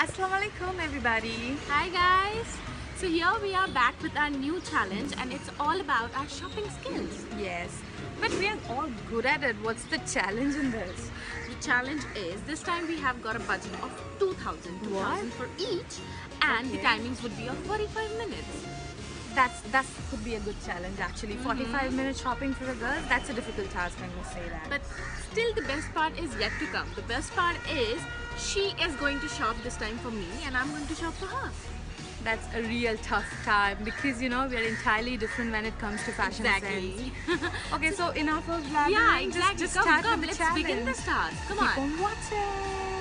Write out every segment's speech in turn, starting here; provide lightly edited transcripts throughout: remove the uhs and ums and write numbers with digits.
Assalamualaikum everybody. Hi guys! So here we are back with our new challenge and it's all about our shopping skills. Yes, but we are all good at it. What's the challenge in this? The challenge is this time we have got a budget of 2,000 for each and the timings would be of 45 minutes. That could be a good challenge actually. 45 minutes shopping for a girl, that's a difficult task, I must say that. But still the best part is yet to come. The best part is she is going to shop this time for me and I'm going to shop for her. That's a real tough time because we are entirely different when it comes to fashion Exactly. sense. Okay, so enough of blabbering. Yeah, exactly. Just Come, start come, with the let's challenge. begin the task. Come Keep on. on watching.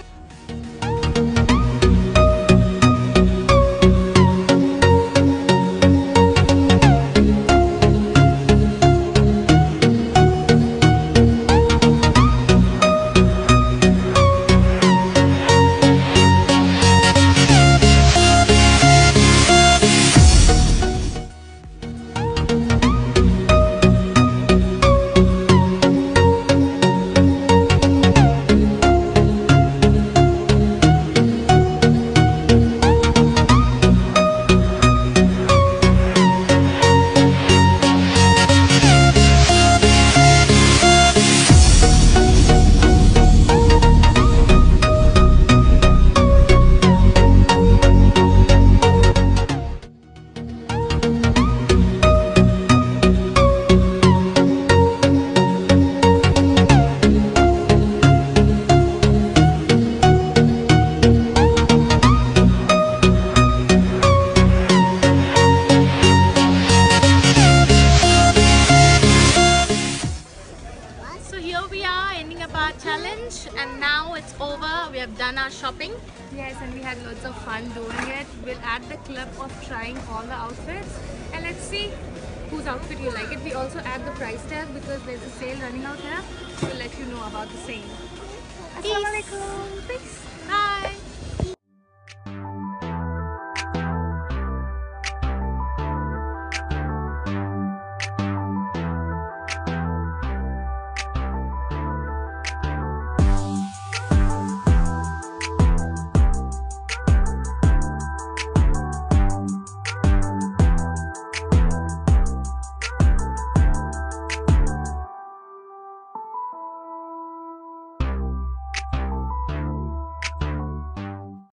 So here we are ending up our challenge and now it's over. We have done our shopping. Yes, and we had loads of fun doing it. We're at the club of trying all the outfits and let's see whose outfit you like it. We also add the price tag because there's a sale running out here. We'll let you know about the same. Peace. Assalamualaikum. Peace. Bye.